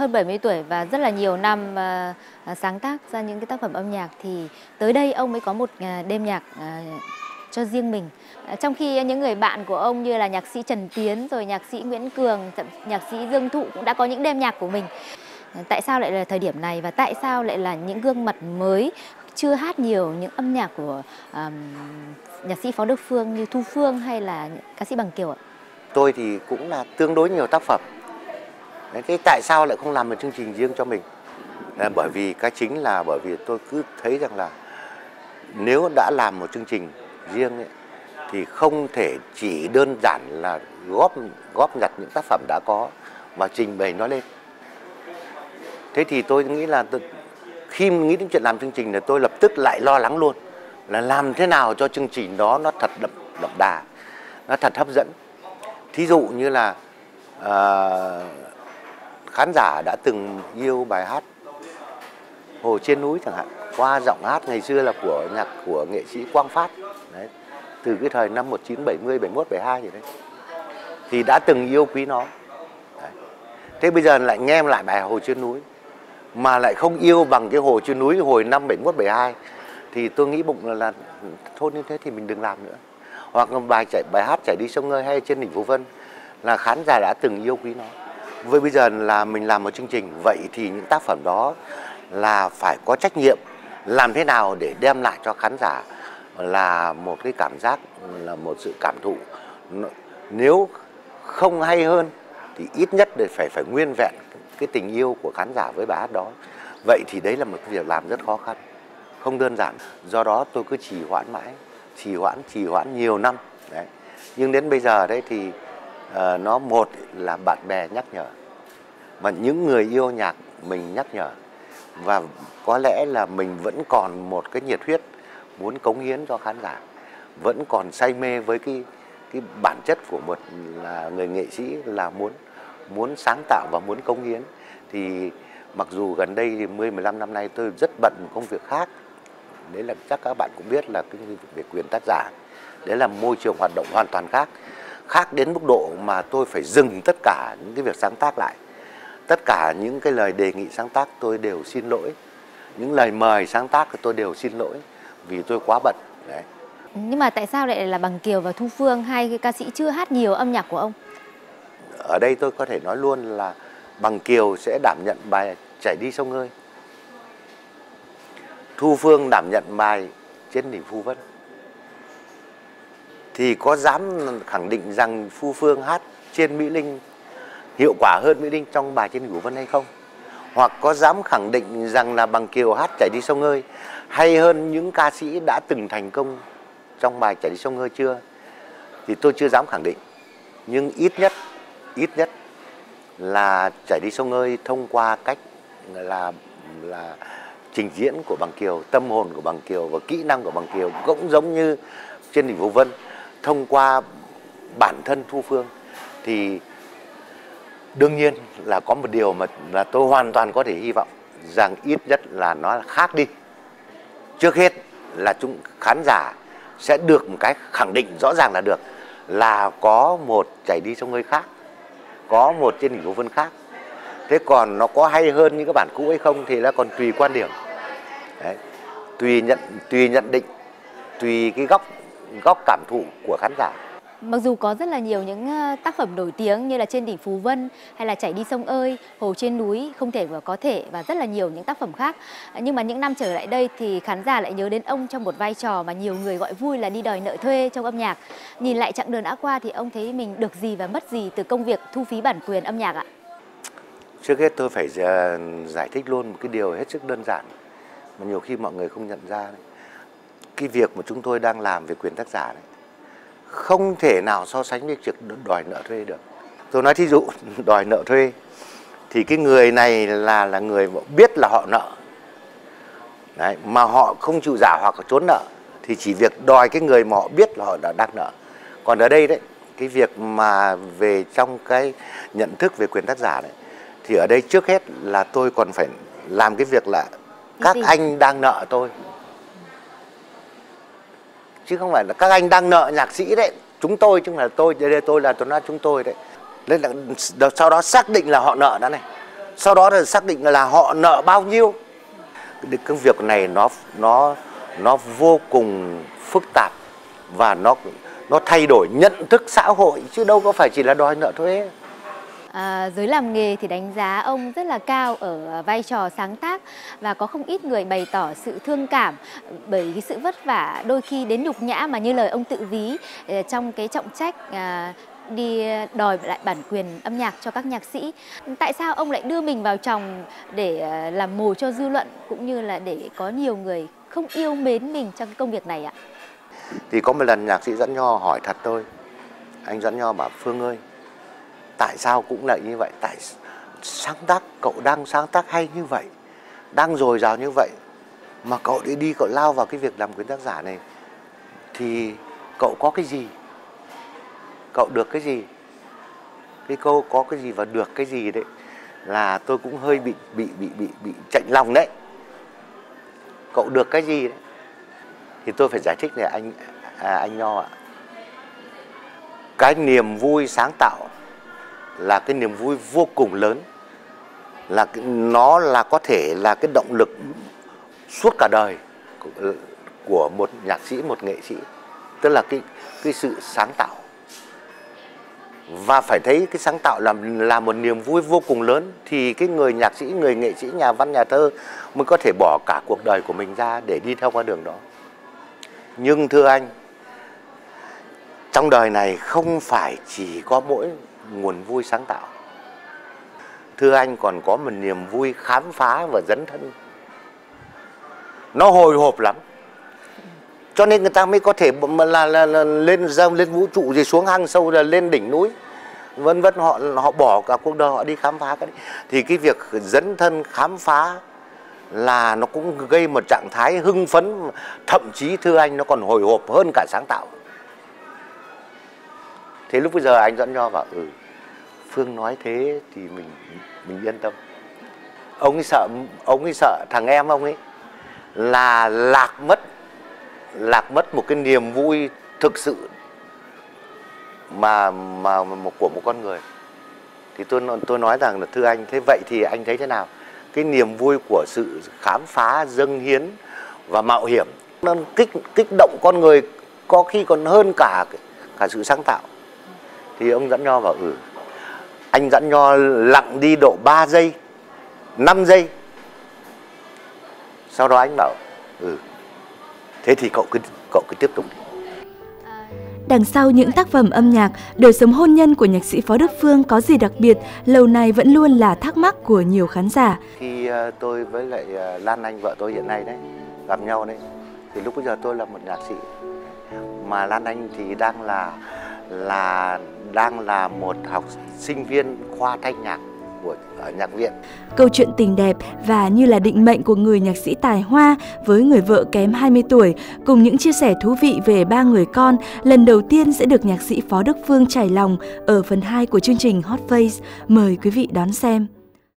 hơn 70 tuổi và rất là nhiều năm sáng tác ra những cái tác phẩm âm nhạc, thì tới đây ông mới có một đêm nhạc cho riêng mình. Trong khi những người bạn của ông như là nhạc sĩ Trần Tiến, rồi nhạc sĩ Nguyễn Cường, nhạc sĩ Dương Thụ cũng đã có những đêm nhạc của mình. Tại sao lại là thời điểm này và tại sao lại là những gương mặt mới chưa hát nhiều những âm nhạc của nhạc sĩ Phó Đức Phương như Thu Phương hay là ca sĩ Bằng Kiều ạ? Tôi thì cũng là tương đối nhiều tác phẩm. Thế tại sao lại không làm một chương trình riêng cho mình? Bởi vì cái chính là bởi vì tôi cứ thấy rằng là nếu đã làm một chương trình riêng ấy, thì không thể chỉ đơn giản là góp nhặt những tác phẩm đã có và trình bày nó lên. Thế thì tôi nghĩ là khi nghĩ đến chuyện làm chương trình thì tôi lập tức lại lo lắng luôn là làm thế nào cho chương trình đó nó thật đậm đà, nó thật hấp dẫn. Thí dụ như là khán giả đã từng yêu bài hát Hồ Trên Núi chẳng hạn, qua giọng hát ngày xưa là của nhạc của nghệ sĩ Quang Phát đấy, từ cái thời năm 1970, 71, 72 gì đấy, thì đã từng yêu quý nó đấy. Thế bây giờ lại nghe lại bài Hồ Trên Núi mà lại không yêu bằng cái Hồ Trên Núi hồi năm 71, 72 thì tôi nghĩ bụng là thôi như thế thì mình đừng làm nữa. Hoặc bài hát Chảy Đi Sông Ơi hay Trên Đỉnh Phù Vân là khán giả đã từng yêu quý nó. Với bây giờ là mình làm một chương trình, vậy thì những tác phẩm đó là phải có trách nhiệm làm thế nào để đem lại cho khán giả là một cái cảm giác, là một sự cảm thụ. Nếu không hay hơn thì ít nhất để phải nguyên vẹn cái tình yêu của khán giả với bài hát đó. Vậy thì đấy là một việc làm rất khó khăn, không đơn giản. Do đó tôi cứ trì hoãn mãi, trì hoãn nhiều năm đấy. Nhưng đến bây giờ đấy thì nó một là bạn bè nhắc nhở, mà những người yêu nhạc mình nhắc nhở, và có lẽ là mình vẫn còn một cái nhiệt huyết muốn cống hiến cho khán giả, vẫn còn say mê với cái bản chất của một là người nghệ sĩ, là muốn sáng tạo và muốn cống hiến. Thì mặc dù gần đây thì 10-15 năm nay tôi rất bận một công việc khác, đấy là chắc các bạn cũng biết là cái việc về quyền tác giả, đấy là môi trường hoạt động hoàn toàn khác đến mức độ mà tôi phải dừng tất cả những cái việc sáng tác lại. Tất cả những cái lời đề nghị sáng tác tôi đều xin lỗi, những lời mời sáng tác thì tôi đều xin lỗi vì tôi quá bận đấy. Nhưng mà tại sao lại là Bằng Kiều và Thu Phương, hai cái ca sĩ chưa hát nhiều âm nhạc của ông? Ở đây tôi có thể nói luôn là Bằng Kiều sẽ đảm nhận bài Chảy Đi Sông Ơi, Thu Phương đảm nhận bài Trên Đỉnh Phù Vân. Thì có dám khẳng định rằng Thu Phương hát trên Mỹ Linh hiệu quả hơn Mỹ Linh trong bài Trên Đỉnh Phù Vân hay không? Hoặc có dám khẳng định rằng là Bằng Kiều hát Chảy Đi Sông Ơi hay hơn những ca sĩ đã từng thành công trong bài Chảy Đi Sông Ơi chưa? Thì tôi chưa dám khẳng định. Nhưng ít nhất là Chảy Đi Sông Ơi thông qua cách là trình diễn của Bằng Kiều, tâm hồn của Bằng Kiều và kỹ năng của Bằng Kiều cũng giống như Trên Đỉnh Phù Vân thông qua bản thân Thu Phương. Thì đương nhiên là có một điều mà tôi hoàn toàn có thể hy vọng rằng ít nhất là nó khác đi. Trước hết là khán giả sẽ được một cái khẳng định rõ ràng là có một Chảy Đi Sông Ơi khác, có một Trên Đỉnh Phù Vân khác. Thế còn nó có hay hơn những cái bản cũ hay không thì là còn tùy quan điểm đấy, tùy nhận định, tùy cái góc cảm thụ của khán giả. Mặc dù có rất là nhiều những tác phẩm nổi tiếng như là Trên Đỉnh Phù Vân hay là Chảy Đi Sông Ơi, Hồ Trên Núi, Không Thể và Có Thể và rất là nhiều những tác phẩm khác. Nhưng mà những năm trở lại đây thì khán giả lại nhớ đến ông trong một vai trò mà nhiều người gọi vui là đi đòi nợ thuê trong âm nhạc. Nhìn lại chặng đường đã qua thì ông thấy mình được gì và mất gì từ công việc thu phí bản quyền âm nhạc ạ? Trước hết tôi phải giải thích luôn một cái điều hết sức đơn giản mà nhiều khi mọi người không nhận ra đấy. Cái việc mà chúng tôi đang làm về quyền tác giả đấy không thể nào so sánh với việc đòi nợ thuê được. Tôi nói thí dụ đòi nợ thuê thì cái người này là người biết là họ nợ đấy, mà họ không chịu trả hoặc trốn nợ thì chỉ việc đòi cái người mà họ biết là họ đã đang nợ. Còn ở đây đấy, cái việc mà về trong cái nhận thức về quyền tác giả đấy thì ở đây trước hết là tôi còn phải làm cái việc là các anh đang nợ tôi, chứ không phải là các anh đang nợ nhạc sĩ đấy, chúng tôi, chứ không phải là tôi. Đây tôi nói chúng tôi đấy. Nên là sau đó xác định là họ nợ đã này, sau đó là xác định là họ nợ bao nhiêu. Cái việc này nó vô cùng phức tạp và nó thay đổi nhận thức xã hội chứ đâu có phải chỉ là đòi nợ thuế. Giới làm nghề thì đánh giá ông rất là cao ở vai trò sáng tác và có không ít người bày tỏ sự thương cảm bởi cái sự vất vả đôi khi đến nhục nhã mà như lời ông tự ví trong cái trọng trách đi đòi lại bản quyền âm nhạc cho các nhạc sĩ. Tại sao ông lại đưa mình vào chồng để làm mồi cho dư luận cũng như là để có nhiều người không yêu mến mình trong cái công việc này ạ? Thì có một lần nhạc sĩ Doãn Nho hỏi thật tôi, anh Doãn Nho bảo Phương ơi, tại sao cũng lại như vậy? Tại sáng tác, cậu đang sáng tác hay như vậy, đang dồi dào như vậy, mà cậu đi cậu lao vào cái việc làm quyền tác giả này, thì cậu có cái gì? Cậu được cái gì? Cái câu có cái gì và được cái gì đấy là tôi cũng hơi bị chạnh lòng đấy. Cậu được cái gì đấy? Thì tôi phải giải thích này anh Nho ạ. Cái niềm vui sáng tạo là cái niềm vui vô cùng lớn, là nó là có thể là cái động lực suốt cả đời của một nhạc sĩ, một nghệ sĩ, tức là cái sự sáng tạo. Và phải thấy cái sáng tạo là một niềm vui vô cùng lớn thì cái người nhạc sĩ, người nghệ sĩ, nhà văn, nhà thơ mới có thể bỏ cả cuộc đời của mình ra để đi theo con đường đó. Nhưng thưa anh, trong đời này không phải chỉ có mỗi nguồn vui sáng tạo. Thưa anh, còn có một niềm vui khám phá và dấn thân. Nó hồi hộp lắm. Cho nên người ta mới có thể là lên vũ trụ gì, xuống hang sâu, là lên đỉnh núi, vân vân, họ bỏ cả cuộc đời họ đi khám phá cái đấy. Thì cái việc dấn thân khám phá là nó cũng gây một trạng thái hưng phấn, thậm chí thưa anh nó còn hồi hộp hơn cả sáng tạo. Thế lúc bây giờ anh Doãn Nho bảo Phương nói thế thì mình yên tâm. Ông ấy sợ thằng em ông ấy là lạc mất một cái niềm vui thực sự mà của một con người. Thì tôi nói rằng là thưa anh, thế vậy thì anh thấy thế nào? Cái niềm vui của sự khám phá, dâng hiến và mạo hiểm nó kích động con người có khi còn hơn cả sự sáng tạo. Thì ông Doãn Nho bảo anh Doãn Nho lặng đi độ 3 giây, 5 giây. Sau đó anh bảo thế thì cậu cứ tiếp tục đi. Đằng sau những tác phẩm âm nhạc, đời sống hôn nhân của nhạc sĩ Phó Đức Phương có gì đặc biệt, lâu nay vẫn luôn là thắc mắc của nhiều khán giả. Khi tôi với lại Lan Anh, vợ tôi hiện nay đấy, gặp nhau đấy, thì lúc bây giờ tôi là một nhạc sĩ, mà Lan Anh thì đang là một sinh viên khoa thanh nhạc ở nhạc viện. Câu chuyện tình đẹp và như là định mệnh của người nhạc sĩ tài hoa với người vợ kém 20 tuổi, cùng những chia sẻ thú vị về 3 người con, lần đầu tiên sẽ được nhạc sĩ Phó Đức Phương trải lòng ở phần 2 của chương trình Hot Face. Mời quý vị đón xem.